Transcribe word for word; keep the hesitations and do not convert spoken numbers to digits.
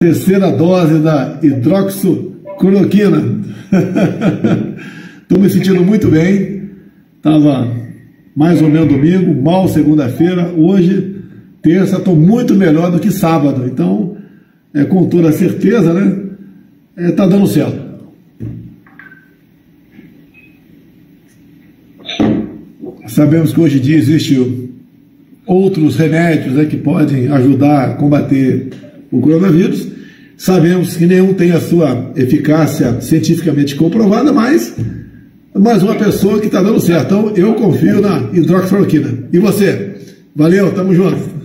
Terceira dose da hidroxicloroquina. Estou me sentindo muito bem. Estava mais ou menos domingo, mal segunda-feira. Hoje, terça, estou muito melhor do que sábado. Então, é, com toda certeza, né? Está é, dando certo. Sabemos que hoje em dia existem outros remédios, né, que podem ajudar a combater o coronavírus. Sabemos que nenhum tem a sua eficácia cientificamente comprovada, mas mais uma pessoa que está dando certo. Então, eu confio na hidroxicloroquina. E você? Valeu, tamo junto.